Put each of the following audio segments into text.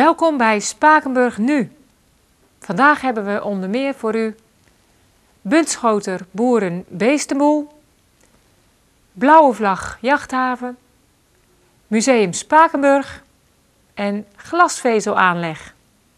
Welkom bij Spakenburg Nu. Vandaag hebben we onder meer voor u Bunschoter Boeren Beestenboel, Blauwe Vlag Jachthaven, Museum Spakenburg en glasvezelaanleg.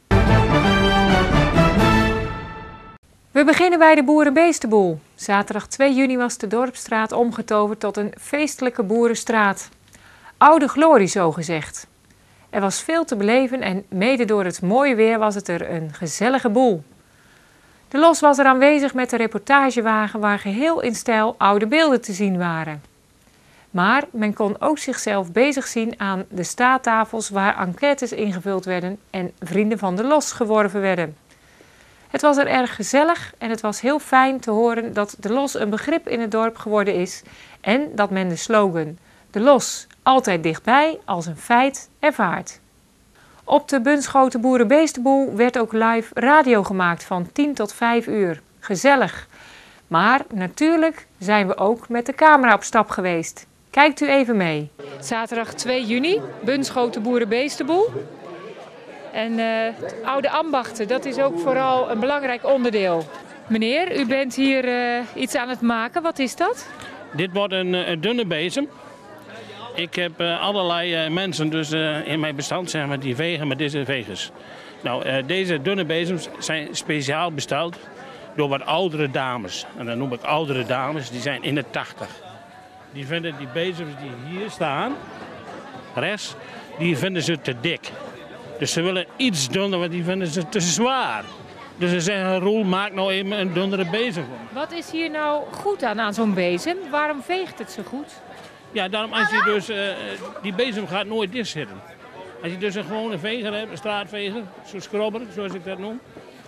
We beginnen bij de Boerenbeestenboel. Zaterdag 2 juni was de Dorpsstraat omgetoverd tot een feestelijke boerenstraat. Oude glorie zogezegd. Er was veel te beleven en mede door het mooie weer was het er een gezellige boel. De Los was er aanwezig met de reportagewagen waar geheel in stijl oude beelden te zien waren. Maar men kon ook zichzelf bezig zien aan de staattafels waar enquêtes ingevuld werden en vrienden van de Los geworven werden. Het was er erg gezellig en het was heel fijn te horen dat de Los een begrip in het dorp geworden is en dat men de slogan "De Los, altijd dichtbij" als een feit ervaart. Op de Bunschoter Boerenbeestenboel werd ook live radio gemaakt van 10 tot 5 uur. Gezellig. Maar natuurlijk zijn we ook met de camera op stap geweest. Kijkt u even mee. Zaterdag 2 juni, Bunschoter Boerenbeestenboel. En oude ambachten, dat is ook vooral een belangrijk onderdeel. Meneer, u bent hier iets aan het maken. Wat is dat? Dit wordt een dunne bezem. Ik heb allerlei mensen dus, in mijn bestand zeg maar, die vegen met deze vegers. Nou, deze dunne bezems zijn speciaal besteld door wat oudere dames. En dan noem ik oudere dames, die zijn in de 80. Die vinden die bezems die hier staan, rechts, die vinden ze te dik. Dus ze willen iets dunner, want die vinden ze te zwaar. Dus ze zeggen, Roel, maak nou even een dunnere bezem. Wat is hier nou goed aan zo'n bezem? Waarom veegt het zo goed? Ja, daarom als je dus, die bezem gaat nooit dicht zitten. Als je dus een gewone veger hebt, een straatveger, zo'n scrubber, zoals ik dat noem.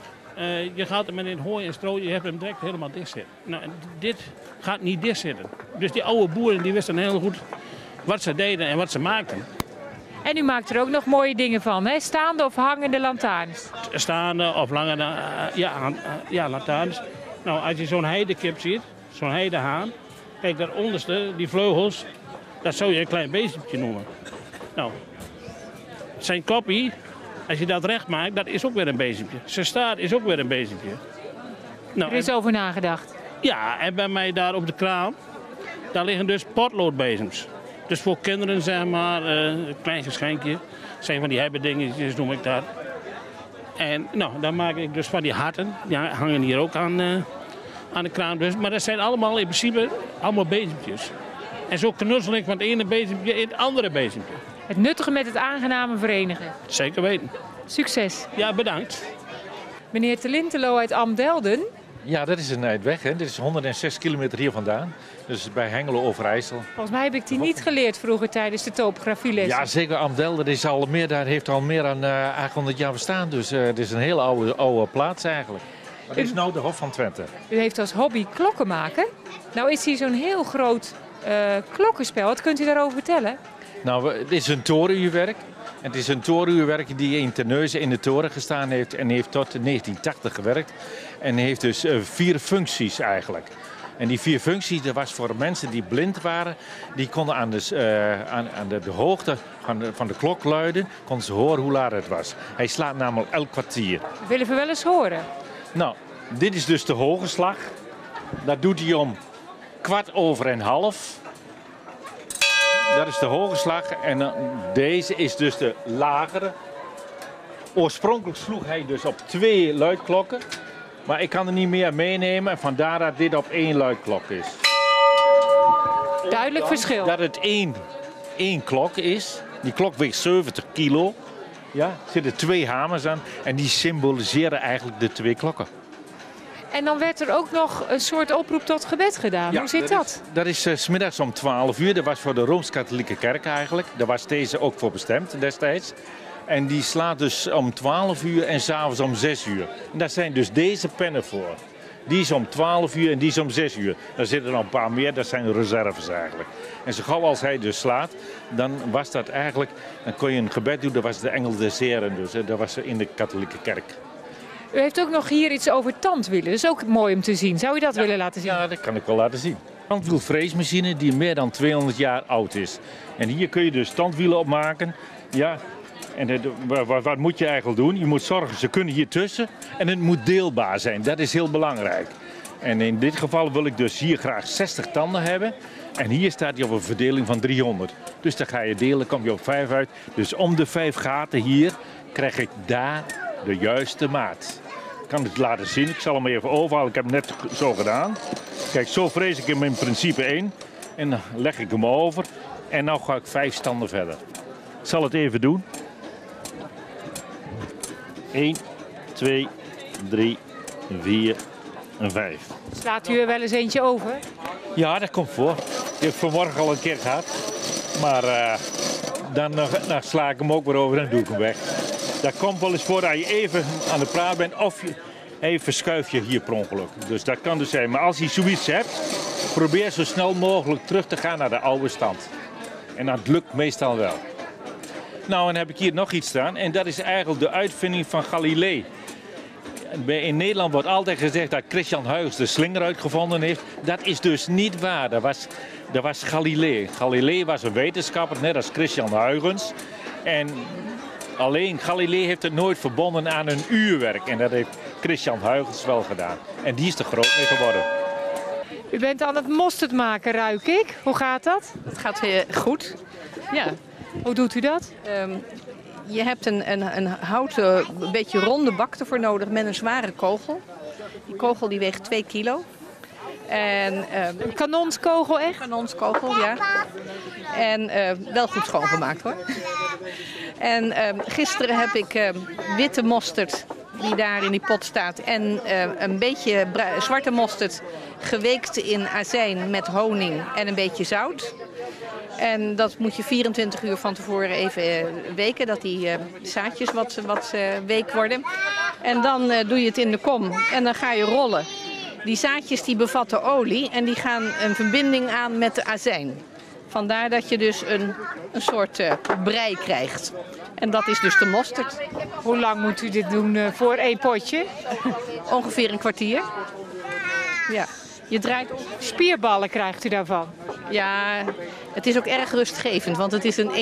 Je gaat hem met het hooi en stro, je hebt hem direct helemaal dicht zitten. Nou, dit gaat niet dicht zitten. Dus die oude boeren die wisten heel goed wat ze deden en wat ze maakten. En u maakt er ook nog mooie dingen van, hè? Staande of hangende lantaarns? Staande of lange, ja, lantaarns. Nou, als je zo'n heidekip ziet, zo'n heidehaan. Kijk, dat onderste, die vleugels, dat zou je een klein beestje noemen. Nou, zijn koppie, als je dat recht maakt, dat is ook weer een beestje. Zijn staart is ook weer een beestje. Nou, er is over nagedacht. Ja, en bij mij daar op de kraam, daar liggen dus potloodbezems. Dus voor kinderen, zeg maar, een klein geschenkje. Zijn van die hebbedingetjes, noem ik dat. En nou, dan maak ik dus van die harten, die hangen hier ook aan de kraan. Dus, maar dat zijn allemaal in principe allemaal bezempjes. En zo knutsel ik van het ene bezempje in het andere bezempje. Het nuttige met het aangename verenigen. Zeker weten. Succes. Ja, bedankt. Meneer Telintelo uit Amdelden. Ja, dat is een uitweg. Hè. Dit is 106 kilometer hier vandaan. Dus bij Hengelo Overijssel. Volgens mij heb ik die niet geleerd vroeger tijdens de topografieles. Ja, zeker. Amdelden heeft al meer dan 800 jaar bestaan. Dus het is een hele oude plaats eigenlijk. Maar dit is nou de Hof van Twente. U heeft als hobby klokken maken. Nou is hier zo'n heel groot klokkenspel. Wat kunt u daarover vertellen? Nou, het is een torenuurwerk. Het is een torenuurwerk die in Terneuzen in de toren gestaan heeft en heeft tot 1980 gewerkt. En heeft dus 4 functies eigenlijk. En die 4 functies, dat was voor mensen die blind waren. Die konden aan de hoogte van de klok luiden, konden ze horen hoe laat het was. Hij slaat namelijk elk kwartier. Dat willen we wel eens horen. Nou, dit is dus de hoge slag. Dat doet hij om 1:15. Dat is de hoge slag en deze is dus de lagere. Oorspronkelijk sloeg hij dus op 2 luidklokken. Maar ik kan er niet meer meenemen en vandaar dat dit op 1 luidklok is. Duidelijk verschil. Dat het één klok is. Die klok weegt 70 kilo. Ja, er zitten 2 hamers aan en die symboliseren eigenlijk de 2 klokken. En dan werd er ook nog een soort oproep tot gebed gedaan. Ja, hoe zit dat? Dat is 's middags om 12 uur. Dat was voor de Rooms-Katholieke Kerk eigenlijk. Daar was deze ook voor bestemd destijds. En die slaat dus om 12 uur en s'avonds om 6 uur. En daar zijn dus deze pennen voor. Die is om 12 uur en die is om 6 uur. Daar zitten er nog een paar meer, dat zijn reserves eigenlijk. En zo gauw als hij dus slaat, dan was dat eigenlijk... Dan kon je een gebed doen, dat was de Engel des Heren dus. Dat was in de katholieke kerk. U heeft ook nog hier iets over tandwielen. Dat is ook mooi om te zien. Zou u dat willen laten zien? Ja, dat kan ik wel laten zien. Een tandwielfreesmachine die meer dan 200 jaar oud is. En hier kun je dus tandwielen op maken. Ja, En wat moet je eigenlijk doen? Je moet zorgen, ze kunnen hier tussen en het moet deelbaar zijn. Dat is heel belangrijk. En in dit geval wil ik dus hier graag 60 tanden hebben. En hier staat hij op een verdeling van 300. Dus dan ga je delen, kom je op 5 uit. Dus om de 5 gaten hier krijg ik daar de juiste maat. Ik kan het laten zien. Ik zal hem even overhalen. Ik heb het net zo gedaan. Kijk, zo vrees ik hem in principe in. En dan leg ik hem over. En nu ga ik 5 standen verder. Ik zal het even doen. 1, 2, 3, 4 en 5. Slaat u er wel eens eentje over? Ja, dat komt voor. Die heb ik vanmorgen al een keer gehad. Maar dan sla ik hem ook weer over en doe ik hem weg. Dat komt wel eens voor dat je even aan de praat bent of je even schuif je hier per ongeluk. Dus dat kan dus zijn. Maar als je zoiets hebt, probeer zo snel mogelijk terug te gaan naar de oude stand. En dat lukt meestal wel. Nou, en dan heb ik hier nog iets staan. En dat is eigenlijk de uitvinding van Galilei. In Nederland wordt altijd gezegd dat Christian Huygens de slinger uitgevonden heeft. Dat is dus niet waar. Dat was Galilei. Galilei was een wetenschapper, net als Christian Huygens. En alleen Galilei heeft het nooit verbonden aan een uurwerk. En dat heeft Christian Huygens wel gedaan. En die is er groot mee geworden. U bent aan het mosterd maken, ruik ik. Hoe gaat dat? Het gaat goed. Ja. Hoe doet u dat? Je hebt een houten, een beetje ronde bak ervoor nodig met een zware kogel. Die kogel die weegt 2 kilo. En, Een kanonskogel echt? Een kanonskogel, ja. En wel goed schoongemaakt hoor. En gisteren heb ik witte mosterd die daar in die pot staat en een beetje zwarte mosterd geweekt in azijn met honing en een beetje zout. En dat moet je 24 uur van tevoren even weken, dat die zaadjes wat week worden. En dan doe je het in de kom en dan ga je rollen. Die zaadjes die bevatten olie en die gaan een verbinding aan met de azijn. Vandaar dat je dus een soort brei krijgt. En dat is dus de mosterd. Hoe lang moet u dit doen voor 1 potje? Ongeveer een kwartier. Ja. Je draait op. Spierballen krijgt u daarvan? Ja, het is ook erg rustgevend, want het is een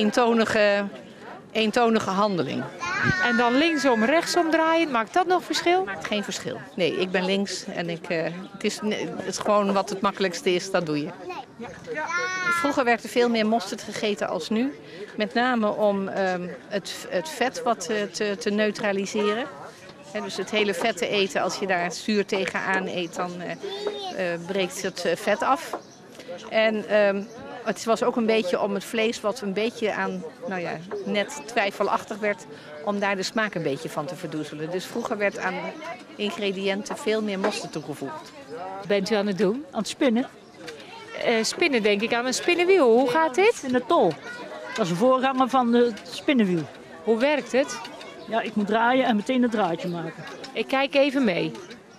eentonige handeling. En dan linksom, rechtsom draaien, maakt dat nog verschil? Maakt geen verschil. Nee, ik ben links en het is gewoon wat het makkelijkste is, dat doe je. Vroeger werd er veel meer mosterd gegeten als nu. Met name om het vet wat te neutraliseren. Dus het hele vet te eten, als je daar zuur tegenaan eet, dan breekt het vet af. En het was ook een beetje om het vlees wat een beetje aan, net twijfelachtig werd, om daar de smaak een beetje van te verdoezelen. Dus vroeger werd aan ingrediënten veel meer mosterd toegevoegd. Wat bent u aan het doen? Aan het spinnen. Spinnen denk ik aan een spinnenwiel. Hoe gaat dit? In de tol. Dat is een voorganger van het spinnenwiel. Hoe werkt het? Ja, ik moet draaien en meteen een draadje maken. Ik kijk even mee.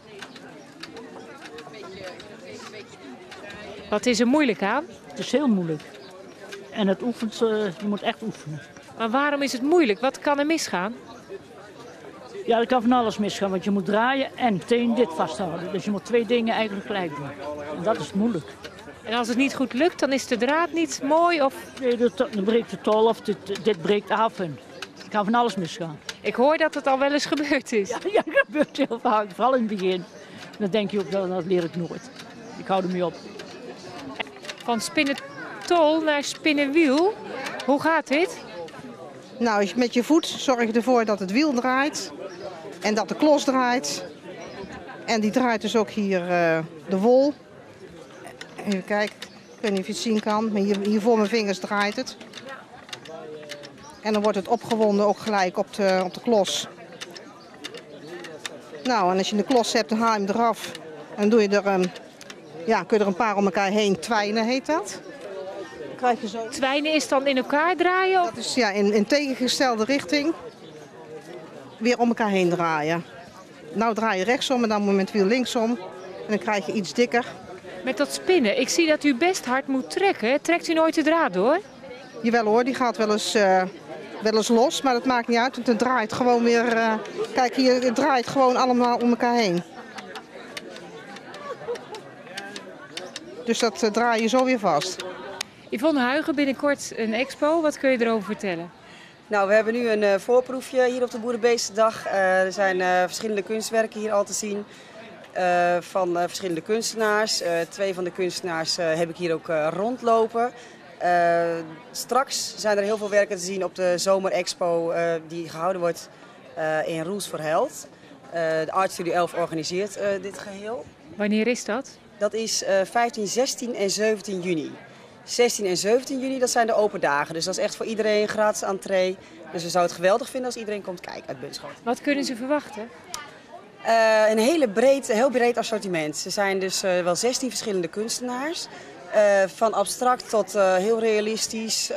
Wat is er moeilijk aan? Het is heel moeilijk. En het oefent, je moet echt oefenen. Maar waarom is het moeilijk? Wat kan er misgaan? Ja, er kan van alles misgaan, want je moet draaien en meteen dit vasthouden. Dus je moet 2 dingen eigenlijk gelijk doen. En dat is moeilijk. En als het niet goed lukt, dan is de draad niet mooi of... Nee, dan breekt de tol of dit breekt af en er kan van alles misgaan. Ik hoor dat het al wel eens gebeurd is. Ja, dat gebeurt heel vaak, vooral in het begin. Dan denk je ook, dat leer ik nooit. Ik hou ermee op. Van spinnentol naar spinnenwiel. Hoe gaat dit? Nou, met je voet zorg je ervoor dat het wiel draait en dat de klos draait. En die draait dus ook hier de wol. Even kijken, ik weet niet of je het zien kan, maar hier voor mijn vingers draait het. En dan wordt het opgewonden ook gelijk op de klos. Nou, en als je de klos hebt, dan haal je hem eraf. En dan doe je kun je er een paar om elkaar heen twijnen, heet dat. Dan krijg je zo... Twijnen is dan in elkaar draaien? Of? Dat is in tegengestelde richting weer om elkaar heen draaien. Nou draai je rechtsom en dan met het wiel linksom. En dan krijg je iets dikker. Met dat spinnen, ik zie dat u best hard moet trekken. Trekt u nooit de draad door? Jawel hoor, die gaat wel eens los, maar dat maakt niet uit. Want het draait gewoon weer... kijk hier, het draait gewoon allemaal om elkaar heen. Dus dat draai je zo weer vast. Yvonne Huygens, binnenkort een expo. Wat kun je erover vertellen? Nou, we hebben nu een voorproefje hier op de Boerenbeestendag. Er zijn verschillende kunstwerken hier al te zien van verschillende kunstenaars. 2 van de kunstenaars heb ik hier ook rondlopen. Straks zijn er heel veel werken te zien op de Zomerexpo die gehouden wordt in Roels voor Held. De Art Studio 11 organiseert dit geheel. Wanneer is dat? Dat is 15, 16 en 17 juni. 16 en 17 juni, dat zijn de open dagen. Dus dat is echt voor iedereen gratis entree. Dus we zouden het geweldig vinden als iedereen komt kijken uit Bunschoten. Wat kunnen ze verwachten? Een heel breed assortiment. Er zijn dus wel 16 verschillende kunstenaars. Van abstract tot heel realistisch,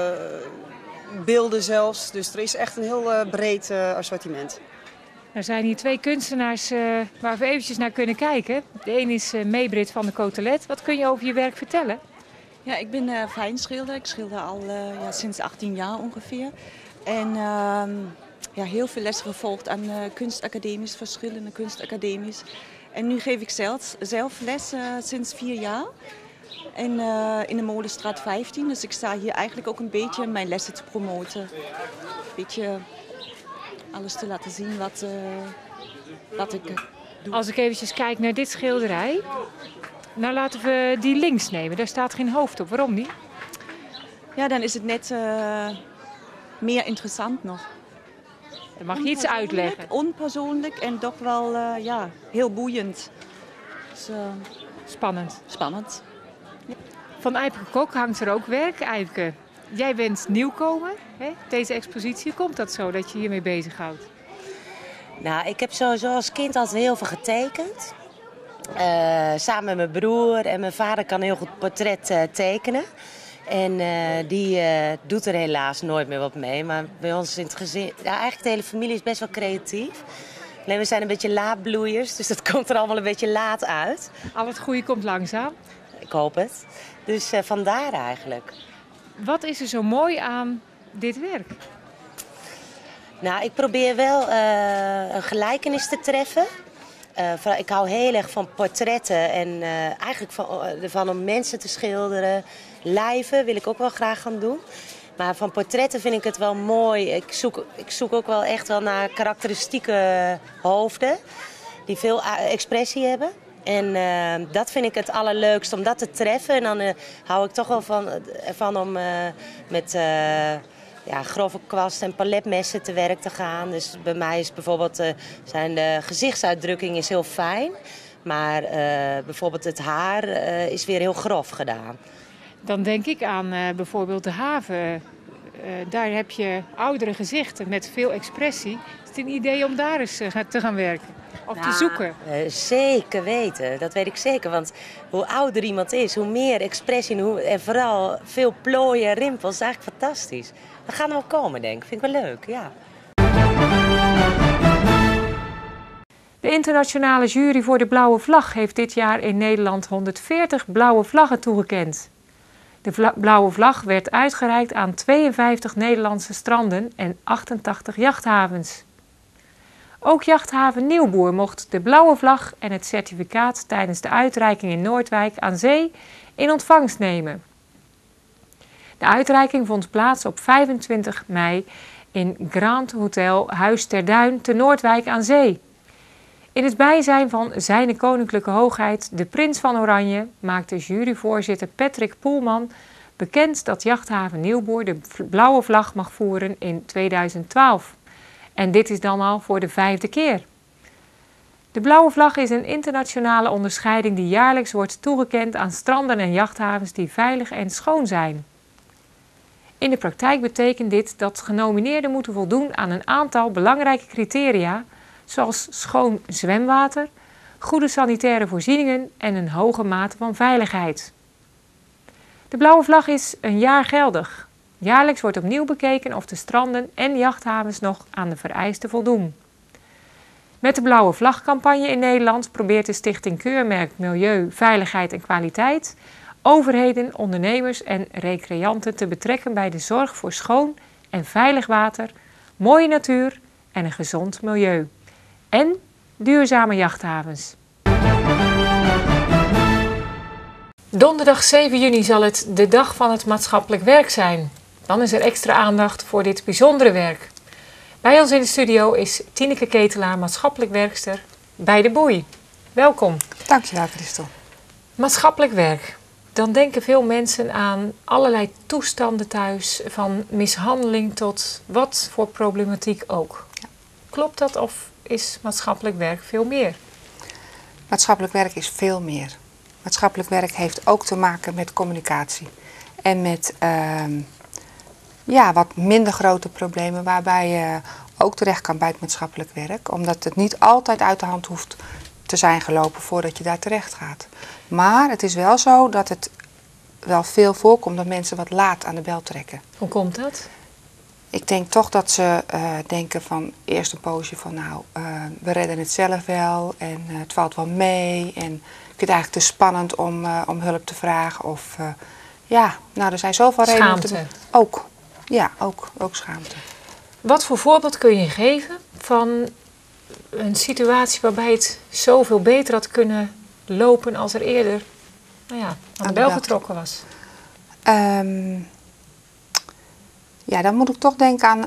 beelden zelfs. Dus er is echt een heel breed assortiment. Er zijn hier 2 kunstenaars waar we eventjes naar kunnen kijken. De een is Maybrit van de Cotelet. Wat kun je over je werk vertellen? Ja, ik ben fijnschilder. Ik schilder al sinds 18 jaar ongeveer. En heel veel lessen gevolgd aan kunstacademies, verschillende kunstacademies. En nu geef ik zelf les sinds 4 jaar. En in de Molenstraat 15. Dus ik sta hier eigenlijk ook een beetje mijn lessen te promoten. Een beetje alles te laten zien wat ik doe. Als ik eventjes kijk naar dit schilderij. Nou, laten we die links nemen. Daar staat geen hoofd op. Waarom niet? Ja, dan is het net meer interessant nog. Dan mag je iets uitleggen. Onpersoonlijk en toch wel heel boeiend. Dus, Spannend. Spannend. Ja. Van Eipke Kok hangt er ook werk. Eipke, jij bent nieuwkomer. Hè? Deze expositie, komt dat zo dat je hiermee bezighoudt? Nou, ik heb sowieso als kind altijd heel veel getekend. Samen met mijn broer en mijn vader kan heel goed portret tekenen. En die doet er helaas nooit meer wat mee. Maar bij ons in het gezin, eigenlijk de hele familie is best wel creatief. Alleen we zijn een beetje laatbloeiers, dus dat komt er allemaal een beetje laat uit. Al het goede komt langzaam. Ik hoop het. Dus vandaar eigenlijk. Wat is er zo mooi aan dit werk? Nou, ik probeer wel een gelijkenis te treffen. Ik hou heel erg van portretten en eigenlijk van om mensen te schilderen. Lijven wil ik ook wel graag gaan doen. Maar van portretten vind ik het wel mooi. Ik zoek ook wel echt wel naar karakteristieke hoofden die veel expressie hebben. En dat vind ik het allerleukst om dat te treffen. En dan hou ik toch wel van om met grove kwast en paletmessen te werk te gaan. Dus bij mij is bijvoorbeeld de gezichtsuitdrukking is heel fijn. Maar bijvoorbeeld het haar is weer heel grof gedaan. Dan denk ik aan bijvoorbeeld de haven. Daar heb je oudere gezichten met veel expressie. Is het een idee om daar eens te gaan werken? Of te zoeken? Zeker weten, dat weet ik zeker. Want hoe ouder iemand is, hoe meer expressie en vooral veel plooien en rimpels. Dat is eigenlijk fantastisch. Dat gaat er wel komen, denk ik. Vind ik wel leuk, ja. De internationale jury voor de Blauwe Vlag heeft dit jaar in Nederland 140 blauwe vlaggen toegekend. De Blauwe Vlag werd uitgereikt aan 52 Nederlandse stranden en 88 jachthavens. Ook jachthaven Nieuwboer mocht de Blauwe Vlag en het certificaat tijdens de uitreiking in Noordwijk aan Zee in ontvangst nemen. De uitreiking vond plaats op 25 mei in Grand Hotel Huis ter Duin te Noordwijk aan Zee. In het bijzijn van Zijne Koninklijke Hoogheid, de Prins van Oranje, maakte juryvoorzitter Patrick Poelman bekend dat jachthaven Nieuwboer de Blauwe Vlag mag voeren in 2012. En dit is dan al voor de 5e keer. De Blauwe Vlag is een internationale onderscheiding die jaarlijks wordt toegekend aan stranden en jachthavens die veilig en schoon zijn. In de praktijk betekent dit dat genomineerden moeten voldoen aan een aantal belangrijke criteria, zoals schoon zwemwater, goede sanitaire voorzieningen en een hoge mate van veiligheid. De Blauwe Vlag is een jaar geldig. Jaarlijks wordt opnieuw bekeken of de stranden en jachthavens nog aan de vereisten voldoen. Met de Blauwe Vlag-campagne in Nederland probeert de Stichting Keurmerk Milieu, Veiligheid en Kwaliteit overheden, ondernemers en recreanten te betrekken bij de zorg voor schoon en veilig water, mooie natuur en een gezond milieu. En duurzame jachthavens. Donderdag 7 juni zal het de dag van het maatschappelijk werk zijn. Dan is er extra aandacht voor dit bijzondere werk. Bij ons in de studio is Tineke Ketelaar, maatschappelijk werkster bij de Boei. Welkom. Dankjewel, Christel. Maatschappelijk werk. Dan denken veel mensen aan allerlei toestanden thuis, van mishandeling tot wat voor problematiek ook. Ja. Klopt dat of is maatschappelijk werk veel meer? Maatschappelijk werk is veel meer. Maatschappelijk werk heeft ook te maken met communicatie. En met wat minder grote problemen waarbij je ook terecht kan bij het maatschappelijk werk. Omdat het niet altijd uit de hand hoeft te zijn gelopen voordat je daar terecht gaat. Maar het is wel zo dat het wel veel voorkomt dat mensen wat laat aan de bel trekken. Hoe komt dat? Ik denk toch dat ze denken van eerst een poosje van we redden het zelf wel en het valt wel mee. En ik vind het eigenlijk te spannend om hulp te vragen. Of er zijn zoveel redenen. Schaamte. Ook schaamte. Wat voor voorbeeld kun je geven van een situatie waarbij het zoveel beter had kunnen lopen als er eerder aan de bel getrokken was? Dan moet ik toch denken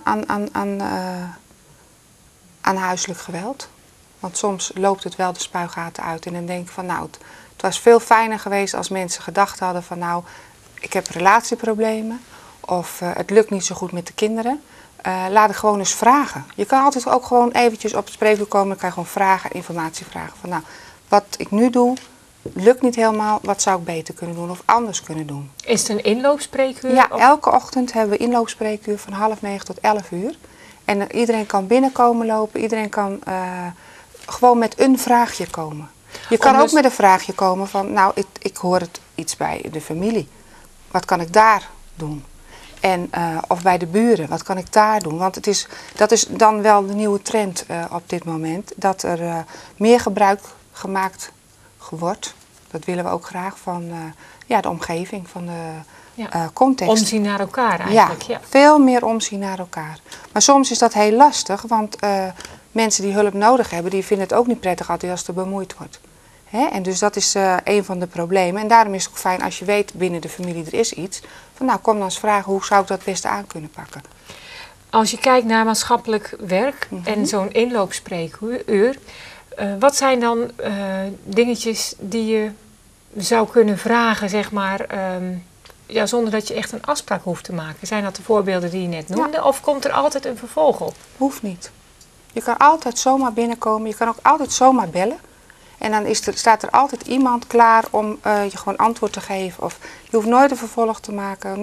aan huiselijk geweld. Want soms loopt het wel de spuigaten uit. En dan denk ik van het was veel fijner geweest als mensen gedacht hadden van ik heb relatieproblemen. Of het lukt niet zo goed met de kinderen. Laat ik gewoon eens vragen. Je kan altijd ook gewoon eventjes op het spreekuur komen. Dan kan je gewoon vragen, informatie vragen. Van wat ik nu doe, lukt niet helemaal. Wat zou ik beter kunnen doen of anders kunnen doen? Is het een inloopspreekuur? Ja, elke ochtend hebben we inloopspreekuur van 8:30 tot 11:00. En iedereen kan binnenkomen lopen. Iedereen kan gewoon met een vraagje komen. Je kan ook met een vraagje komen van ik hoor het iets bij de familie. Wat kan ik daar doen? En, of bij de buren, wat kan ik daar doen? Want dat is dan wel de nieuwe trend op dit moment. Dat er meer gebruik gemaakt wordt. Dat willen we ook graag van de omgeving, van de context. Omzien naar elkaar eigenlijk. Ja, veel meer omzien naar elkaar. Maar soms is dat heel lastig, want mensen die hulp nodig hebben, die vinden het ook niet prettig altijd als er bemoeid wordt. En dus dat is een van de problemen. En daarom is het ook fijn als je weet binnen de familie er is iets. Van kom dan eens vragen hoe zou ik dat het beste aan kunnen pakken. Als je kijkt naar maatschappelijk werk en zo'n inloopspreekuur. Wat zijn dan dingetjes die je zou kunnen vragen, zeg maar, zonder dat je echt een afspraak hoeft te maken? Zijn dat de voorbeelden die je net noemde? Ja. Of komt er altijd een vervolg op? Hoeft niet. Je kan altijd zomaar binnenkomen. Je kan ook altijd zomaar bellen. En dan staat er altijd iemand klaar om je gewoon antwoord te geven. Of je hoeft nooit een vervolg te maken.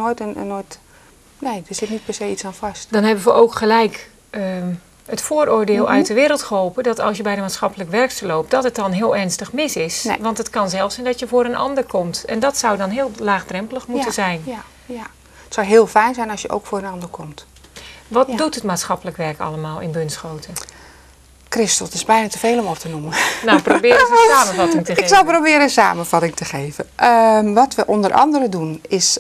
Nee, er zit niet per se iets aan vast. Dan hebben we ook gelijk het vooroordeel uit de wereld geholpen. Dat als je bij de maatschappelijk werkster loopt, dat het dan heel ernstig mis is. Nee. Want het kan zelfs zijn dat je voor een ander komt. En dat zou dan heel laagdrempelig moeten zijn. Ja. Het zou heel fijn zijn als je ook voor een ander komt. Wat doet het maatschappelijk werk allemaal in Bunschoten? Christel, het is bijna te veel om op te noemen. Nou, probeer eens een samenvatting te geven. Ik zal proberen een samenvatting te geven. Wat we onder andere doen is,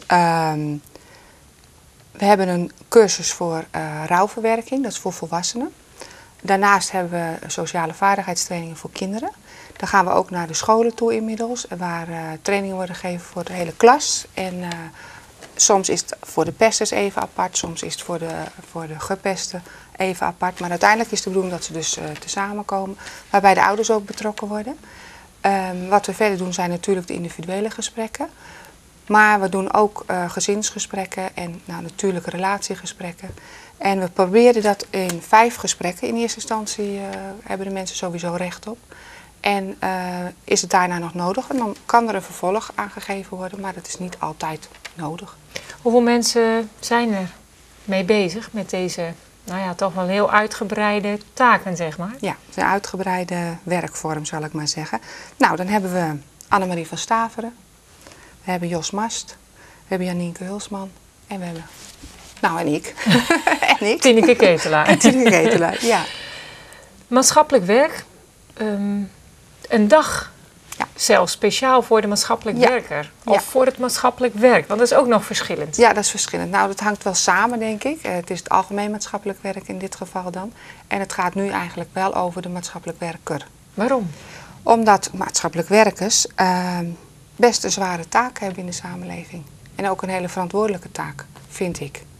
we hebben een cursus voor rouwverwerking, dat is voor volwassenen. Daarnaast hebben we sociale vaardigheidstrainingen voor kinderen. Dan gaan we ook naar de scholen toe inmiddels, waar trainingen worden gegeven voor de hele klas. En soms is het voor de pesters even apart, soms is het voor de gepesten even apart. Maar uiteindelijk is de bedoeling dat ze dus tezamen komen, waarbij de ouders ook betrokken worden. Wat we verder doen zijn natuurlijk de individuele gesprekken. Maar we doen ook gezinsgesprekken en natuurlijk relatiegesprekken. En we proberen dat in 5 gesprekken in eerste instantie hebben de mensen sowieso recht op. En is het daarna nog nodig? En dan kan er een vervolg aangegeven worden, maar dat is niet altijd nodig. Hoeveel mensen zijn er mee bezig met deze, toch wel heel uitgebreide taken, zeg maar? Ja, een uitgebreide werkvorm, zal ik maar zeggen. Nou, dan hebben we Annemarie van Staveren. We hebben Jos Mast. We hebben Janienke Hulsman. En we hebben... en ik. En ik. Tineke Ketelaar. Tineke Ketelaar, ja. Maatschappelijk werk. Een dag zelfs speciaal voor de maatschappelijk werker. Of voor het maatschappelijk werk. Want dat is ook nog verschillend. Ja, dat is verschillend. Nou, dat hangt wel samen, denk ik. Het is het algemeen maatschappelijk werk in dit geval dan. En het gaat nu eigenlijk wel over de maatschappelijk werker. Waarom? Omdat maatschappelijk werkers best een zware taak hebben in de samenleving. En ook een hele verantwoordelijke taak, vind ik.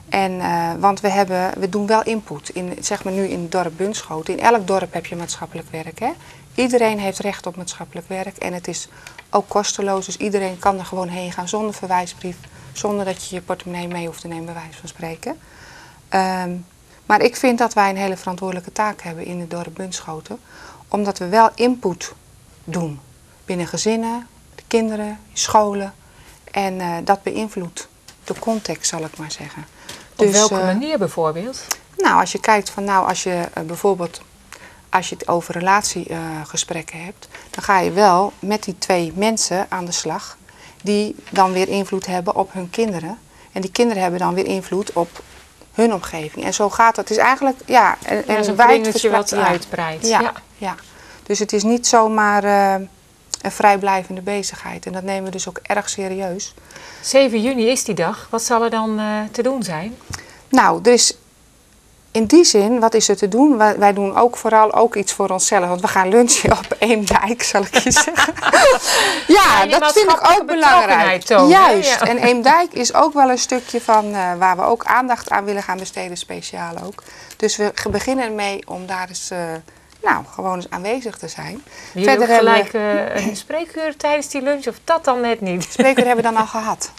En, want we doen wel input, zeg maar nu in het dorp Bunschoten. In elk dorp heb je maatschappelijk werk. Hè? Iedereen heeft recht op maatschappelijk werk en het is ook kosteloos. Dus iedereen kan er gewoon heen gaan zonder verwijsbrief. Zonder dat je je portemonnee mee hoeft te nemen, bij wijze van spreken. Maar ik vind dat wij een hele verantwoordelijke taak hebben in het dorp Bunschoten. Omdat we wel input doen binnen gezinnen, de kinderen, scholen. En dat beïnvloedt de context, zal ik maar zeggen. Op welke manier bijvoorbeeld? Nou, als je kijkt van als je bijvoorbeeld als je het over relatiegesprekken hebt, dan ga je wel met die 2 mensen aan de slag die dan weer invloed hebben op hun kinderen. En die kinderen hebben dan weer invloed op hun omgeving. En zo gaat het. Het is eigenlijk een kringetje wat uitbreidt. Ja. Dus het is niet zomaar een vrijblijvende bezigheid. En dat nemen we dus ook erg serieus. 7 juni is die dag. Wat zal er dan te doen zijn? Nou, er is in die zin, wat is er te doen? Wij doen ook vooral iets voor onszelf. Want we gaan lunchen op Eemdijk, zal ik je zeggen. Ja, dat vind ik ook belangrijk. Tonen, juist. En Eemdijk is ook wel een stukje van waar we ook aandacht aan willen gaan besteden, speciaal ook. Dus we beginnen ermee om daar eens gewoon eens aanwezig te zijn. Jullie verder gelijk een spreekuur tijdens die lunch of dat dan net niet? Spreekuur hebben we dan al gehad.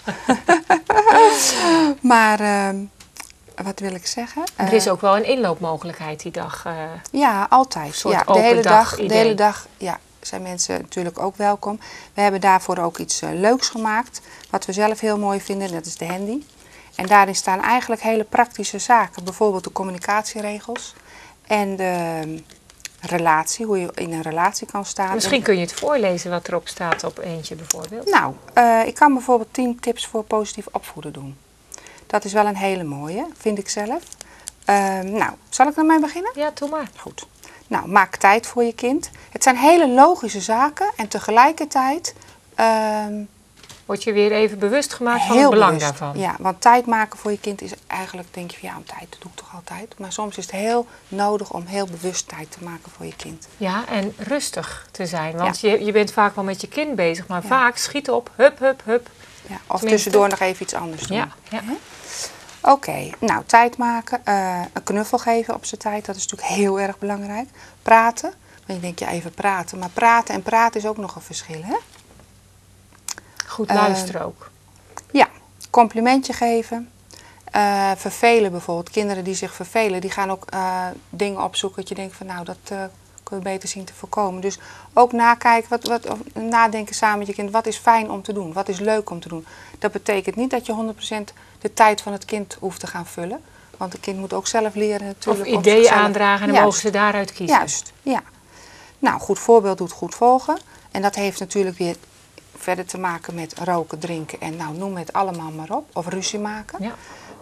Maar wat wil ik zeggen? Er is ook wel een inloopmogelijkheid die dag. Ja, altijd. Ja, de hele dag zijn mensen natuurlijk ook welkom. We hebben daarvoor ook iets leuks gemaakt. Wat we zelf heel mooi vinden, dat is de handy. En daarin staan eigenlijk hele praktische zaken. Bijvoorbeeld de communicatieregels en de relatie, hoe je in een relatie kan staan. Misschien kun je het voorlezen wat erop staat op eentje bijvoorbeeld. Nou, ik kan bijvoorbeeld 10 tips voor positief opvoeden doen. Dat is wel een hele mooie, vind ik zelf. Zal ik ermee beginnen? Ja, doe maar. Goed. Nou, maak tijd voor je kind. Het zijn hele logische zaken en tegelijkertijd word je weer even bewust gemaakt van het belang daarvan. Ja, want tijd maken voor je kind is eigenlijk, denk je van om tijd, dat doe ik toch altijd. Maar soms is het heel nodig om heel bewust tijd te maken voor je kind. Ja, en rustig te zijn. Want je bent vaak wel met je kind bezig, maar vaak schiet op, hup. Ja, of tussendoor nog even iets anders doen. Ja. Oké, nou, tijd maken, een knuffel geven op zijn tijd, dat is natuurlijk heel erg belangrijk. Praten, want je denkt even praten, maar praten en praten is ook nog een verschil, hè? Goed luisteren ook. Ja, complimentje geven. Vervelen bijvoorbeeld. Kinderen die zich vervelen, die gaan ook dingen opzoeken dat je denkt van dat kunnen we beter zien te voorkomen. Dus ook nakijken, nadenken samen met je kind. Wat is fijn om te doen? Wat is leuk om te doen? Dat betekent niet dat je 100% de tijd van het kind hoeft te gaan vullen. Want het kind moet ook zelf leren natuurlijk. Of ideeën aandragen en dan mogen ze daaruit kiezen. Juist, ja. Nou, goed voorbeeld doet goed volgen. En dat heeft natuurlijk weer verder te maken met roken, drinken en noem het allemaal maar op. Of ruzie maken.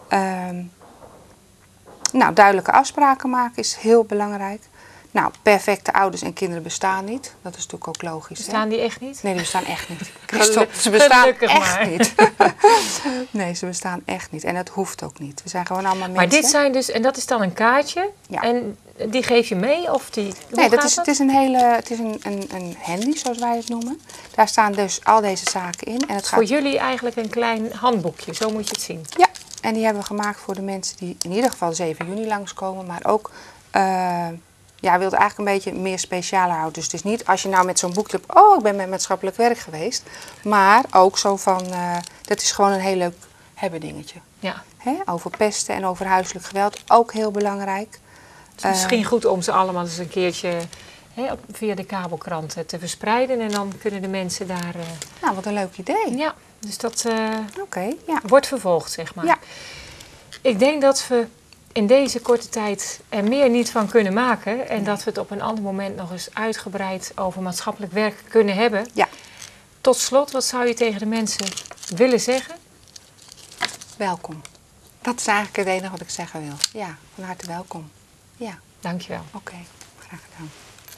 Ja. Duidelijke afspraken maken is heel belangrijk. Nou, perfecte ouders en kinderen bestaan niet. Dat is natuurlijk ook logisch. Bestaan die echt niet? Nee, die bestaan echt niet. Ze bestaan echt niet. Nee, ze bestaan echt niet. En dat hoeft ook niet. We zijn gewoon allemaal mensen. Maar dit zijn dus, en dat is dan een kaartje. Ja. En die geef je mee? Of het is een handy, zoals wij het noemen. Daar staan dus al deze zaken in. En het voor jullie eigenlijk een klein handboekje, zo moet je het zien. Ja, en die hebben we gemaakt voor de mensen die in ieder geval 7 juni langskomen. Maar ook, we wilden eigenlijk een beetje meer speciaal houden. Dus het is niet als je nou met zo'n boekje hebt, ik ben met maatschappelijk werk geweest. Maar ook zo van, dat is gewoon een heel leuk hebben dingetje. Ja. Over pesten en over huiselijk geweld, ook heel belangrijk. Het is misschien goed om ze allemaal eens een keertje via de kabelkranten te verspreiden. En dan kunnen de mensen daar... Nou, wat een leuk idee. Ja, dus dat ja. wordt vervolgd, zeg maar. Ja. Ik denk dat we in deze korte tijd er meer niet van kunnen maken. En dat we het op een ander moment nog eens uitgebreid over maatschappelijk werk kunnen hebben. Ja. Tot slot, wat zou je tegen de mensen willen zeggen? Welkom. Dat is eigenlijk het enige wat ik zeggen wil. Ja, van harte welkom. Ja. Dankjewel. Oké, graag gedaan.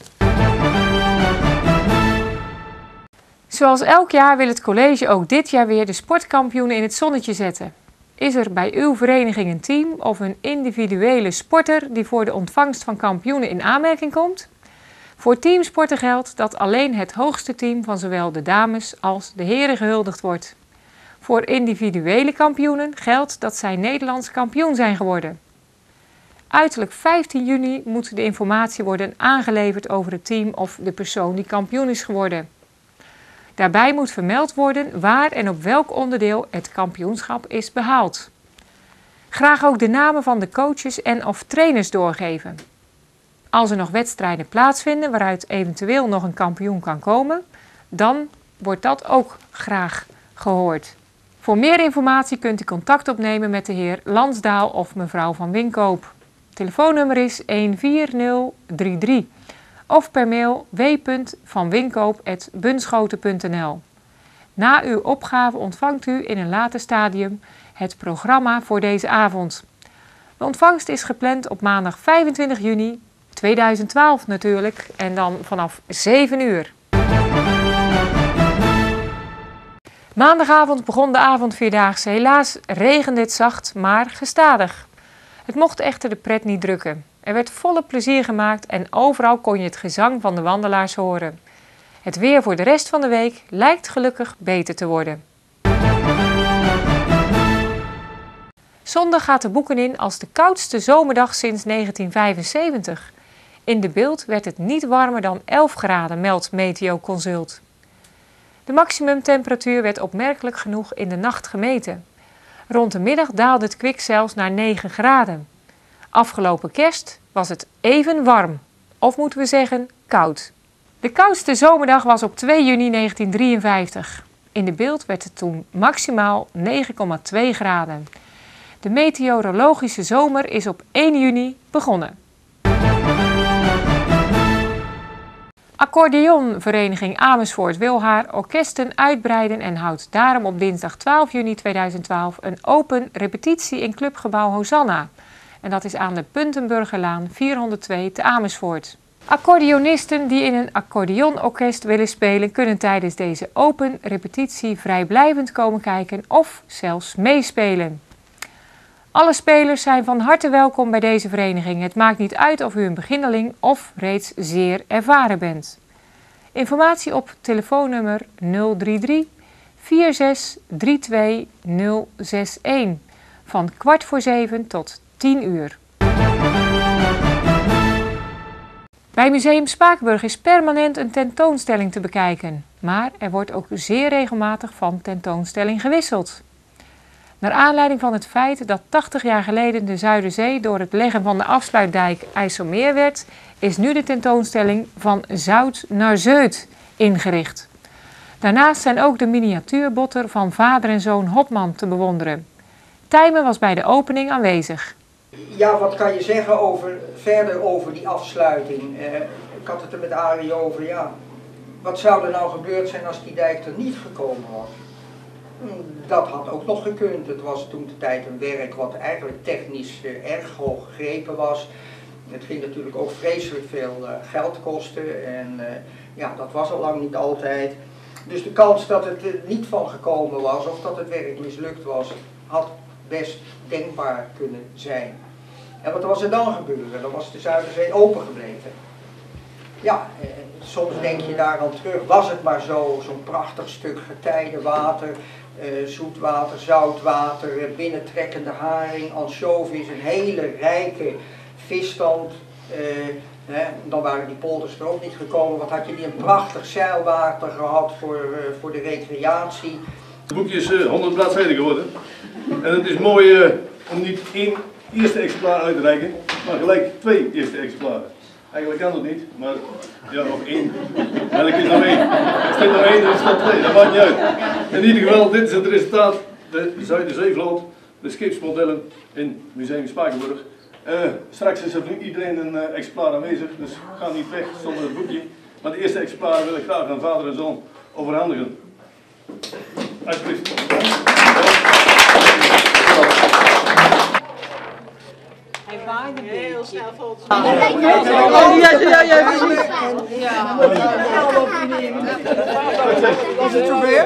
Zoals elk jaar wil het college ook dit jaar weer de sportkampioenen in het zonnetje zetten. Is er bij uw vereniging een team of een individuele sporter die voor de ontvangst van kampioenen in aanmerking komt? Voor teamsporten geldt dat alleen het hoogste team van zowel de dames als de heren gehuldigd wordt. Voor individuele kampioenen geldt dat zij Nederlands kampioen zijn geworden. Uiterlijk 15 juni moet de informatie worden aangeleverd over het team of de persoon die kampioen is geworden. Daarbij moet vermeld worden waar en op welk onderdeel het kampioenschap is behaald. Graag ook de namen van de coaches en of trainers doorgeven. Als er nog wedstrijden plaatsvinden waaruit eventueel nog een kampioen kan komen, dan wordt dat ook graag gehoord. Voor meer informatie kunt u contact opnemen met de heer Lansdaal of mevrouw Van Winkoop. Telefoonnummer is 14033 of per mail w.vanwinkoop@bunschoten.nl. Na uw opgave ontvangt u in een later stadium het programma voor deze avond. De ontvangst is gepland op maandag 25 juni 2012 natuurlijk en dan vanaf 7 uur. Maandagavond begon de avondvierdaagse. Helaas regende het zacht, maar gestadig. Het mocht echter de pret niet drukken. Er werd volop plezier gemaakt en overal kon je het gezang van de wandelaars horen. Het weer voor de rest van de week lijkt gelukkig beter te worden. Zondag gaat de boeken in als de koudste zomerdag sinds 1975. In de beeld werd het niet warmer dan 11 graden, meldt Meteo Consult. De maximumtemperatuur werd opmerkelijk genoeg in de nacht gemeten. Rond de middag daalde het kwik zelfs naar 9 graden. Afgelopen kerst was het even warm, of moeten we zeggen koud. De koudste zomerdag was op 2 juni 1953. In de beeld werd het toen maximaal 9,2 graden. De meteorologische zomer is op 1 juni begonnen. Accordeonvereniging Amersfoort wil haar orkesten uitbreiden en houdt daarom op dinsdag 12 juni 2012 een open repetitie in clubgebouw Hosanna. En dat is aan de Puntenburgerlaan 402 te Amersfoort. Accordeonisten die in een accordeonorkest willen spelen kunnen tijdens deze open repetitie vrijblijvend komen kijken of zelfs meespelen. Alle spelers zijn van harte welkom bij deze vereniging. Het maakt niet uit of u een beginneling of reeds zeer ervaren bent. Informatie op telefoonnummer 033 4632 061 van 6:15 tot 10 uur. Bij Museum Spakenburg is permanent een tentoonstelling te bekijken, maar er wordt ook zeer regelmatig van tentoonstelling gewisseld. Naar aanleiding van het feit dat 80 jaar geleden de Zuiderzee door het leggen van de afsluitdijk IJsselmeer werd, is nu de tentoonstelling Van Zout naar Zeut ingericht. Daarnaast zijn ook de miniatuurbotter van vader en zoon Hopman te bewonderen. Tijmen was bij de opening aanwezig. Ja, wat kan je zeggen verder over die afsluiting? Ik had het er met Arie over, ja. Wat zou er nou gebeurd zijn als die dijk er niet gekomen was? Dat had ook nog gekund. Het was toen de tijd een werk wat eigenlijk technisch erg hoog gegrepen was. Het ging natuurlijk ook vreselijk veel geld kosten en ja, dat was al lang niet altijd. Dus de kans dat het er niet van gekomen was of dat het werk mislukt was, had best denkbaar kunnen zijn. En wat was er dan gebeurd? Dan was de Zuiderzee open gebleven. Ja, soms denk je daar aan terug, was het maar zo'n prachtig stuk getijden water, zoetwater, zoutwater, binnentrekkende haring, ansjovis, een hele rijke visstand. Dan waren die polders er ook niet gekomen. Wat had je die een prachtig zeilwater gehad voor de recreatie. Het boekje is 100 bladzijden geworden. En het is mooi om niet één eerste exemplaar uit te reiken, maar gelijk 2 eerste exemplaren. Eigenlijk kan het niet, maar ja, nog 1. Eigenlijk is nog 1. Er staat nog 1 en er staat 2, dat maakt niet uit. In ieder geval, dit is het resultaat. De Zuiderzeevloot, de skipsmodellen in Museum Spakenburg. Straks is er nu iedereen een exemplaar aanwezig, dus ga niet weg zonder het boekje. Maar de eerste exemplaar wil ik graag aan vader en zoon overhandigen. Alsjeblieft. Hij waaide heel snel vol. Was het zover?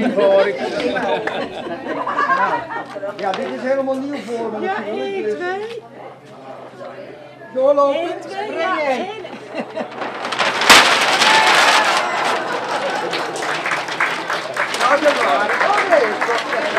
Ja, dit is helemaal nieuw voor me. Ja, 1, 2. Doorlopen. 1, 2, ja. Nou, dat waren. Oh nee,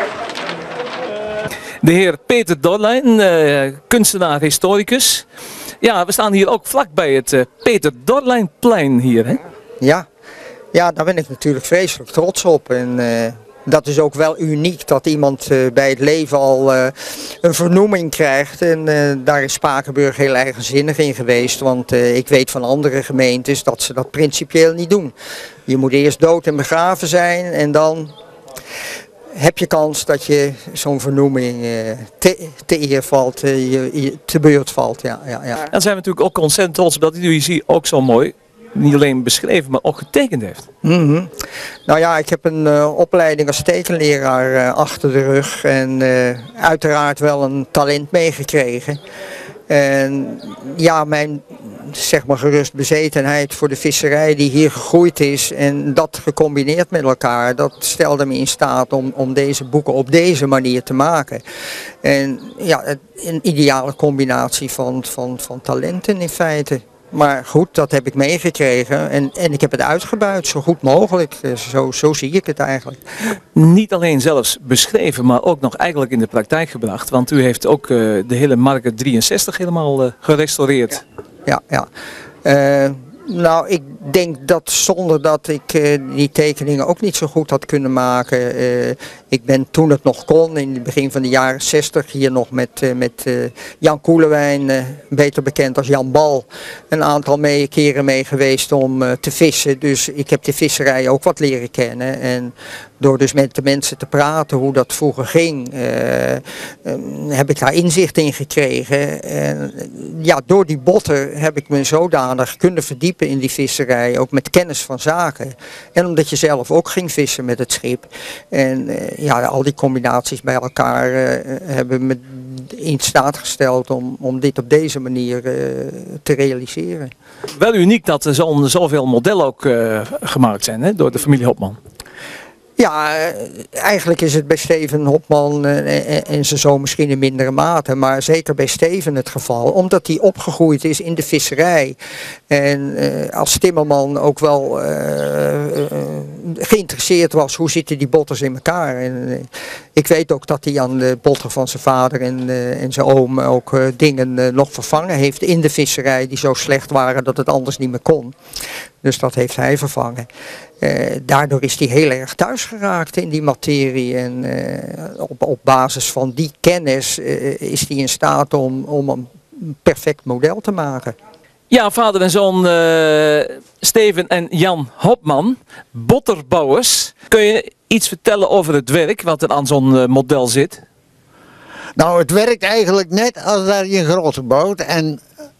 De heer Peter Dorlijn, kunstenaar, historicus. Ja, we staan hier ook vlakbij het Peter Dorlijnplein hier, hè? Ja, daar ben ik natuurlijk vreselijk trots op. En dat is ook wel uniek dat iemand bij het leven al een vernoeming krijgt. En daar is Spakenburg heel eigenzinnig in geweest. Want ik weet van andere gemeentes dat ze dat principieel niet doen. Je moet eerst dood en begraven zijn en dan heb je kans dat je zo'n vernoeming te eer valt, te beurt valt. Ja. En zijn we natuurlijk ook ontzettend trots op dat u hier ook zo mooi, niet alleen beschreven, maar ook getekend heeft. Nou ja, ik heb een opleiding als tekenleraar achter de rug en uiteraard wel een talent meegekregen. En ja, mijn zeg maar gerust bezetenheid voor de visserij die hier gegroeid is en dat gecombineerd met elkaar, dat stelde me in staat om deze boeken op deze manier te maken. En ja, een ideale combinatie van talenten in feite. Maar goed, dat heb ik meegekregen en ik heb het uitgebuit zo goed mogelijk. Zo zie ik het eigenlijk. Niet alleen zelfs beschreven, maar ook nog eigenlijk in de praktijk gebracht. Want u heeft ook de hele Marke 63 helemaal gerestaureerd. Ja. Nou, ik denk dat zonder dat ik die tekeningen ook niet zo goed had kunnen maken. Ik ben toen het nog kon, in het begin van de jaren 60, hier nog met Jan Koelewijn, beter bekend als Jan Bal, een aantal keren mee geweest om te vissen. Dus ik heb de visserij ook wat leren kennen. En door dus met de mensen te praten hoe dat vroeger ging, heb ik daar inzicht in gekregen. En ja, door die botter heb ik me zodanig kunnen verdiepen in die visserij, ook met kennis van zaken. En omdat je zelf ook ging vissen met het schip. En ja, al die combinaties bij elkaar hebben me in staat gesteld om dit op deze manier te realiseren. Wel uniek dat er zoveel modellen ook gemaakt zijn, hè, door de familie Hopman. Ja, eigenlijk is het bij Steven Hopman en zijn zoon misschien in mindere mate, maar zeker bij Steven het geval, omdat hij opgegroeid is in de visserij en als timmerman ook wel geïnteresseerd was hoe zitten die botters in elkaar. En ik weet ook dat hij aan de botter van zijn vader en zijn oom ook dingen nog vervangen heeft in de visserij die zo slecht waren dat het anders niet meer kon. Dus dat heeft hij vervangen. Daardoor is hij heel erg thuis geraakt in die materie en op basis van die kennis is hij in staat om een perfect model te maken. Ja, vader en zoon Steven en Jan Hopman, botterbouwers. Kun je iets vertellen over het werk wat er aan zo'n model zit? Nou, het werkt eigenlijk net als dat je een grote bouwt en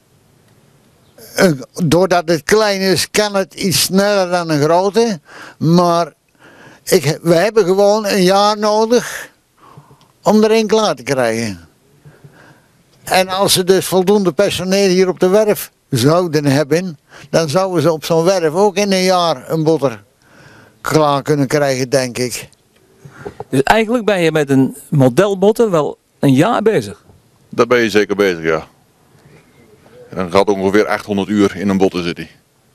doordat het klein is, kan het iets sneller dan een grote. Maar we hebben gewoon een jaar nodig om er een klaar te krijgen. En als ze dus voldoende personeel hier op de werf zouden hebben, dan zouden ze op zo'n werf ook in een jaar een botter klaar kunnen krijgen, denk ik. Dus eigenlijk ben je met een modelbotter wel een jaar bezig? Daar ben je zeker bezig, ja. En dan gaat ongeveer 800 uur in een botter zitten.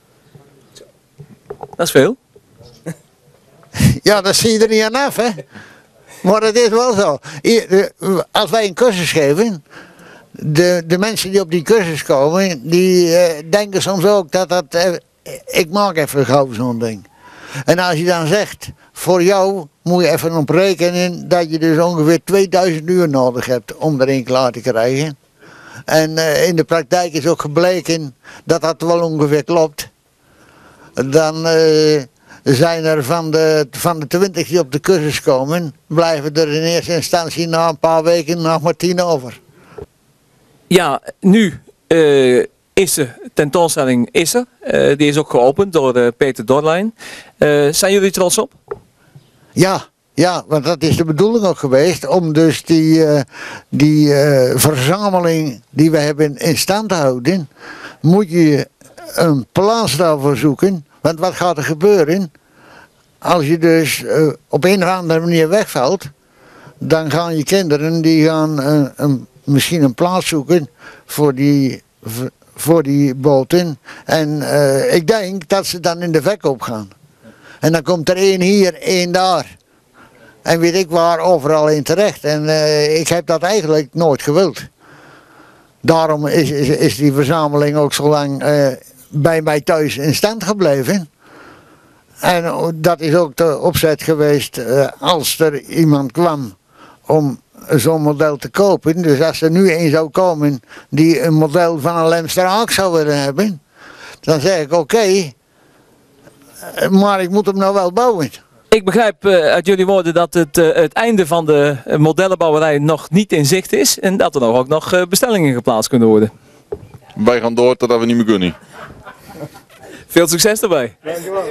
Dat is veel. Ja, dat zie je er niet aan af, hè. Maar het is wel zo. Als wij een cursus geven, de mensen die op die cursus komen, die denken soms ook dat ik maak even gauw zo'n ding. En als je dan zegt, voor jou moet je even oprekenen dat je dus ongeveer 2000 uur nodig hebt om er een klaar te krijgen. En in de praktijk is ook gebleken dat dat wel ongeveer klopt. Dan zijn er van de 20 die op de cursus komen, blijven er in eerste instantie na een paar weken nog maar 10 over. Ja, nu is de tentoonstelling die is ook geopend door Peter Dorlijn. Zijn jullie trots op? Ja, want dat is de bedoeling ook geweest, om dus die verzameling die we hebben in stand te houden, moet je een plaats daarvoor zoeken. Want wat gaat er gebeuren? Als je dus op een of andere manier wegvalt, dan gaan je kinderen die gaan misschien een plaats zoeken voor die boten. En ik denk dat ze dan in de verkoop gaan. En dan komt er één hier, één daar. en weet ik waar overal in terecht. En ik heb dat eigenlijk nooit gewild. Daarom is die verzameling ook zo lang bij mij thuis in stand gebleven. En dat is ook de opzet geweest als er iemand kwam om zo'n model te kopen. Dus als er nu een zou komen die een model van een Lemster Haak zou willen hebben, dan zeg ik oké, maar ik moet hem nou wel bouwen. Ik begrijp uit jullie woorden dat het einde van de modellenbouwerij nog niet in zicht is en dat er ook nog bestellingen geplaatst kunnen worden. Wij gaan door totdat we niet meer kunnen. Veel succes daarbij. Dankjewel.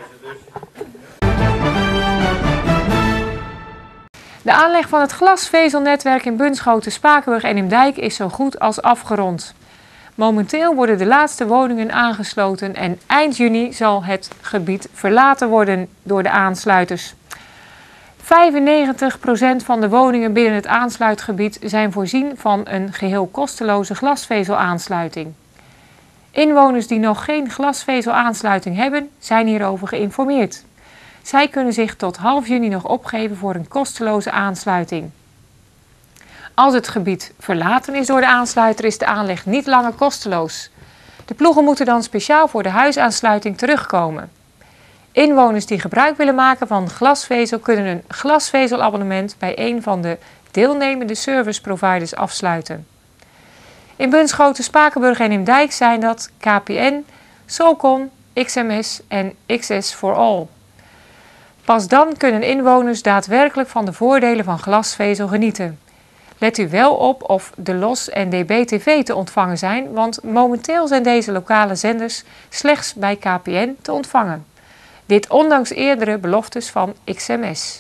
De aanleg van het glasvezelnetwerk in Bunschoten, Spakenburg en Eemdijk is zo goed als afgerond. Momenteel worden de laatste woningen aangesloten en eind juni zal het gebied verlaten worden door de aansluiters. 95% van de woningen binnen het aansluitgebied zijn voorzien van een geheel kosteloze glasvezelaansluiting. Inwoners die nog geen glasvezelaansluiting hebben, zijn hierover geïnformeerd. Zij kunnen zich tot half juni nog opgeven voor een kosteloze aansluiting. Als het gebied verlaten is door de aansluiter, is de aanleg niet langer kosteloos. De ploegen moeten dan speciaal voor de huisaansluiting terugkomen. Inwoners die gebruik willen maken van glasvezel kunnen een glasvezelabonnement bij een van de deelnemende serviceproviders afsluiten. In Bunschoten, Spakenburg en Eemdijk zijn dat KPN, Solcon, XMS en XS4All. Pas dan kunnen inwoners daadwerkelijk van de voordelen van glasvezel genieten. Let u wel op of de LOS en DB-TV te ontvangen zijn, want momenteel zijn deze lokale zenders slechts bij KPN te ontvangen. Dit ondanks eerdere beloftes van XMS.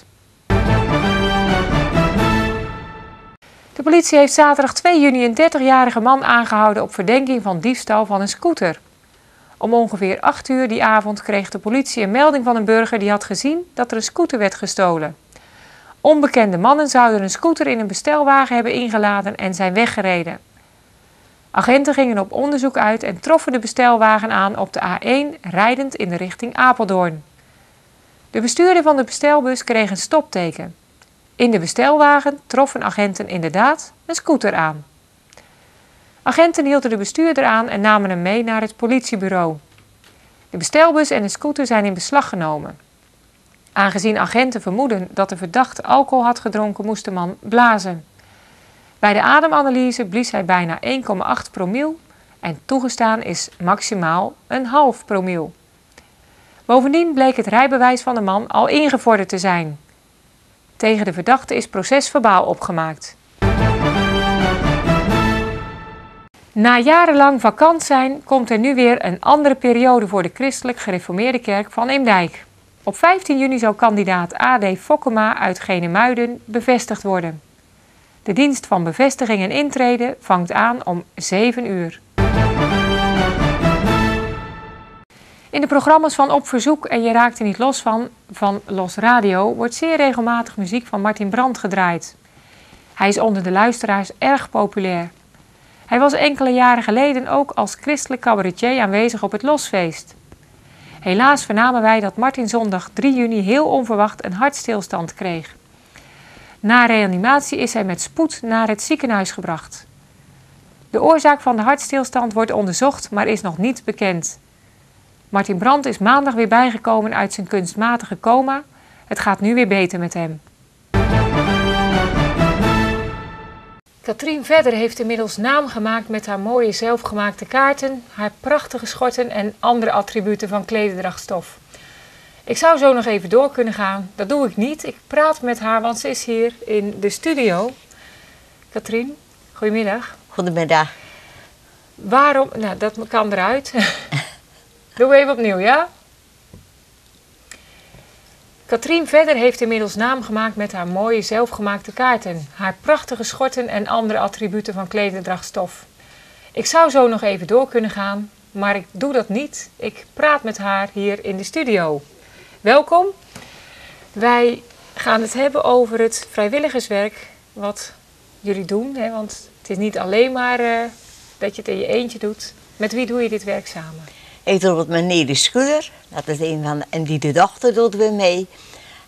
De politie heeft zaterdag 2 juni een 30-jarige man aangehouden op verdenking van diefstal van een scooter. Om ongeveer 8 uur die avond kreeg de politie een melding van een burger die had gezien dat er een scooter werd gestolen. Onbekende mannen zouden een scooter in een bestelwagen hebben ingeladen en zijn weggereden. Agenten gingen op onderzoek uit en troffen de bestelwagen aan op de A1 rijdend in de richting Apeldoorn. De bestuurder van de bestelbus kreeg een stopteken. In de bestelwagen troffen agenten inderdaad een scooter aan. Agenten hielden de bestuurder aan en namen hem mee naar het politiebureau. De bestelbus en de scooter zijn in beslag genomen. Aangezien agenten vermoeden dat de verdachte alcohol had gedronken, moest de man blazen. Bij de ademanalyse blies hij bijna 1,8 promiel en toegestaan is maximaal een half promiel. Bovendien bleek het rijbewijs van de man al ingevorderd te zijn. Tegen de verdachte is procesverbaal opgemaakt. Na jarenlang vakant zijn, komt er nu weer een andere periode voor de Christelijk Gereformeerde Kerk van Eemdijk. Op 15 juni zal kandidaat A.D. Fokkema uit Genemuiden bevestigd worden. De dienst van bevestiging en intrede vangt aan om 7 uur. In de programma's van Op Verzoek en Je raakt er niet los van Los Radio wordt zeer regelmatig muziek van Martin Brandt gedraaid. Hij is onder de luisteraars erg populair. Hij was enkele jaren geleden ook als christelijk cabaretier aanwezig op het Losfeest. Helaas vernamen wij dat Martin zondag 3 juni heel onverwacht een hartstilstand kreeg. Na reanimatie is hij met spoed naar het ziekenhuis gebracht. De oorzaak van de hartstilstand wordt onderzocht, maar is nog niet bekend. Martin Brandt is maandag weer bijgekomen uit zijn kunstmatige coma. Het gaat nu weer beter met hem. Katrien Vedder heeft inmiddels naam gemaakt met haar mooie zelfgemaakte kaarten, haar prachtige schorten en andere attributen van klederdrachtstof. Ik zou zo nog even door kunnen gaan. Dat doe ik niet. Ik praat met haar, want ze is hier in de studio. Katrien, goedemiddag. Goedemiddag. Waarom? Nou, dat kan eruit. Doe even opnieuw, ja? Katrien Vedder heeft inmiddels naam gemaakt met haar mooie zelfgemaakte kaarten, haar prachtige schorten en andere attributen van klederdrachtstof. Ik zou zo nog even door kunnen gaan, maar ik doe dat niet. Ik praat met haar hier in de studio. Welkom. Wij gaan het hebben over het vrijwilligerswerk wat jullie doen, hè? Want het is niet alleen maar dat je het in je eentje doet. Met wie doe je dit werk samen? Ik doe het met Nede Schuller, dat is een van en die de dochter doet weer mee.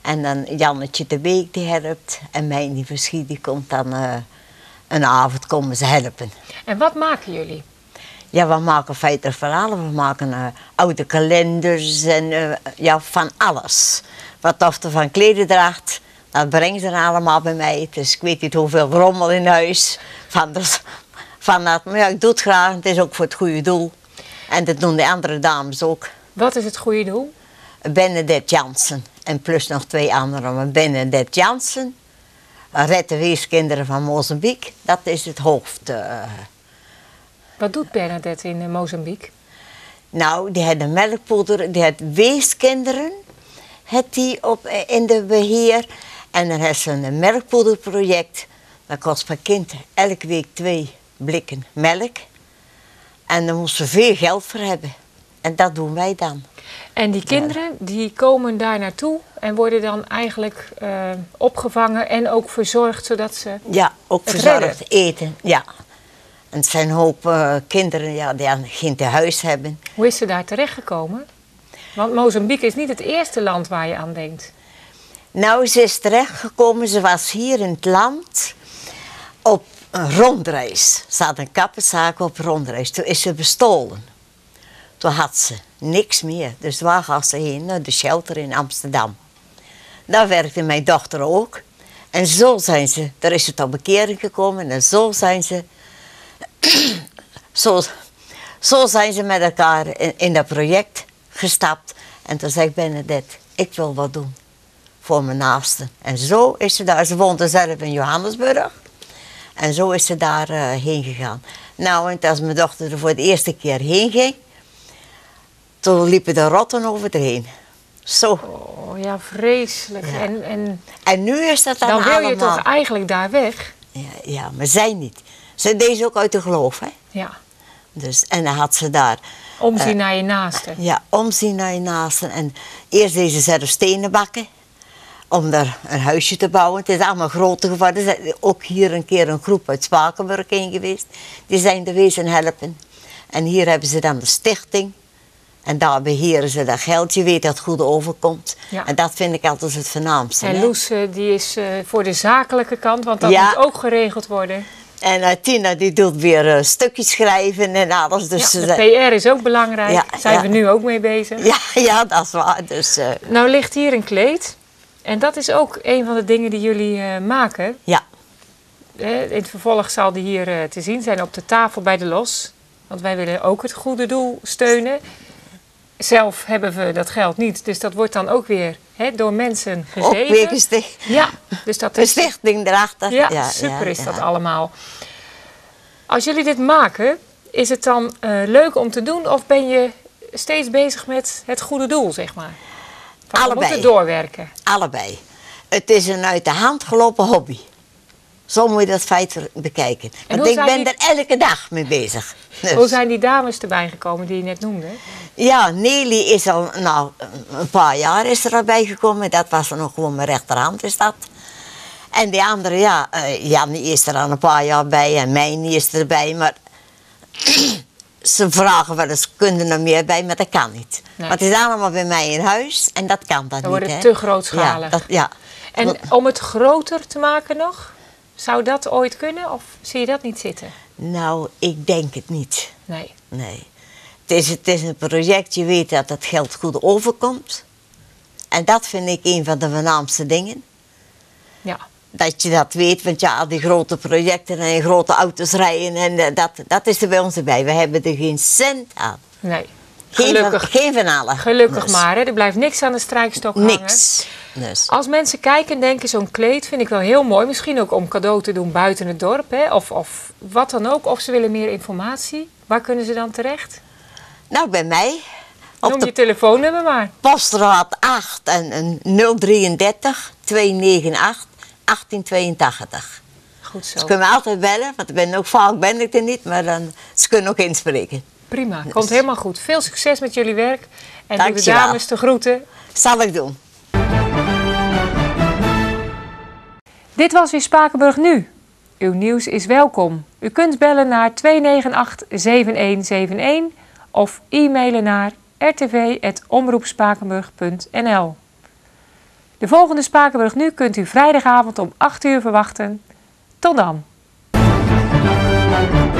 En dan Jannetje de Beek die helpt. En Meini Verschiet die komt dan een avond komen ze helpen. En wat maken jullie? Ja, we maken feitelijk verhalen. We maken oude kalenders en ja, van alles. Wat of er van klederdracht, dat brengen ze allemaal bij mij. Dus ik weet niet hoeveel rommel in huis. Van dat, maar ja, ik doe het graag. Het is ook voor het goede doel. En dat doen de andere dames ook. Wat is het goede doel? Benedette Jansen. En plus nog 2 anderen. Maar Benedette Jansen, Red de Weeskinderen van Mozambique, dat is het hoofd. Wat doet Bernadette in Mozambique? Nou, die had een melkpoeder, die had weeskinderen in de beheer. En dan heeft ze een melkpoederproject. Dat kost per kind elke week 2 blikken melk. En daar moest ze veel geld voor hebben. En dat doen wij dan. En die kinderen die komen daar naartoe en worden dan eigenlijk opgevangen en ook verzorgd zodat ze ja, ook verzorgd eten. Ja. En het zijn een hoop kinderen ja, die geen tehuis hebben. Hoe is ze daar terechtgekomen? Want Mozambique is niet het eerste land waar je aan denkt. Nou, ze is terechtgekomen. Ze was hier in het land op een rondreis. Ze had een kappenzaak op rondreis. Toen is ze bestolen. Toen had ze niks meer. Dus waar gaat ze heen? Naar de shelter in Amsterdam. Daar werkte mijn dochter ook. En zo zijn ze, daar is het op bekering gekomen. En zo zijn ze, zo zijn ze met elkaar in dat project gestapt. En toen zei Benedette, ik wil wat doen voor mijn naasten. En zo is ze daar, ze woonde zelf in Johannesburg. En zo is ze daar heen gegaan. Nou, en als mijn dochter er voor de eerste keer heen ging, toen liepen de rotten over haar heen. Zo. Oh ja, vreselijk. Ja. En nu is dat dan wil allemaal... je toch eigenlijk daar weg? Ja, maar zij niet. Ze deed ook uit de geloof, hè? Ja. Dus, en dan had ze daar... Omzien naar je naasten. Ja, omzien naar je naasten. En eerst deed ze zelf stenen bakken. Om daar een huisje te bouwen. Het is allemaal groter geworden. Er is ook hier een keer een groep uit Spakenburg heen geweest. Die zijn er wezen helpen. En hier hebben ze dan de stichting. En daar beheren ze dat geld. Je weet dat het goed overkomt. Ja. En dat vind ik altijd het voornaamste. En Loes, die is voor de zakelijke kant, want dat moet ook geregeld worden. En Tina die doet weer stukjes schrijven en alles. Dus ja, de PR is ook belangrijk. Daar zijn we nu ook mee bezig. Ja, dat is waar. Dus, nou ligt hier een kleed. En dat is ook een van de dingen die jullie maken. Ja. In het vervolg zal die hier te zien zijn op de tafel bij de Los. Want wij willen ook het goede doel steunen. Zelf hebben we dat geld niet, dus dat wordt dan ook weer door mensen gegeven. Ook weer gesticht. Ja, dus dat de is... stichting erachter. Ja, super is dat allemaal. Als jullie dit maken, is het dan leuk om te doen of ben je steeds bezig met het goede doel, zeg maar? Van, allebei. We moeten doorwerken. Allebei. Het is een uit de hand gelopen hobby. Zo moet je dat feitelijk bekijken. Want ik ben er elke dag mee bezig. Dus. Hoe zijn die dames erbij gekomen die je net noemde? Ja, Nelly is al een paar jaar is er al bij gekomen. Dat was er nog gewoon mijn rechterhand is dat. En die andere, ja, Jannie is er al een paar jaar bij en Meini is erbij. Maar ze vragen wel eens, kunnen er nog meer bij, maar dat kan niet. Nee. Want het is allemaal bij mij in huis en dat kan dat dan niet. Dan wordt het te grootschalig. Ja. En om het groter te maken nog? Zou dat ooit kunnen of zie je dat niet zitten? Nou, ik denk het niet. Nee. Het is een project, je weet dat het geld goed overkomt. En dat vind ik een van de voornaamste dingen. Ja. Dat je dat weet, want ja, die grote projecten en grote auto's rijden, en dat is er bij ons erbij. We hebben er geen cent aan. Nee. Gelukkig. Geen van allen. Gelukkig dus. Maar, hè? Er blijft niks aan de strijkstok hangen. Niks. Dus. Als mensen kijken en denken, zo'n kleed vind ik wel heel mooi. Misschien ook om cadeau te doen buiten het dorp. Hè? Of wat dan ook. Of ze willen meer informatie. Waar kunnen ze dan terecht? Nou, bij mij. Noem je telefoonnummer maar. Poststraat 8 en 033 298 1882. Goed zo. Ze kunnen me altijd bellen, want vaak ben ik er niet. Maar ze kunnen ook inspreken. Prima, komt helemaal goed. Veel succes met jullie werk. En doe de dames de groeten. Zal ik doen. Dit was weer Spakenburg Nu. Uw nieuws is welkom. U kunt bellen naar 298-7171 of e-mailen naar rtv@omroepspakenburg.nl. De volgende Spakenburg Nu kunt u vrijdagavond om 8 uur verwachten. Tot dan!